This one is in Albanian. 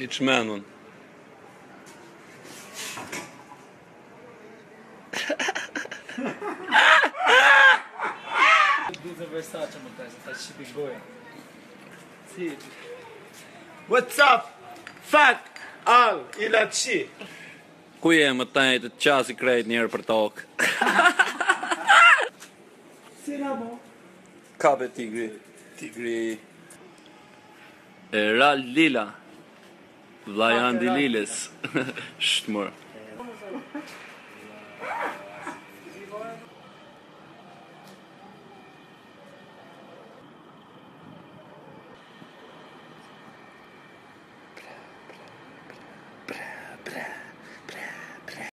I çmenun. Blusa Versace, meu cara, você tá chique goia. Sì. What's up? Fuck all ilaçi. Ku je më tajt të qasi krejt njerë për tokë. Sinamo. Kabe tigri. Tigri. Ra Lila. Vlajan Dililis. Shtmër.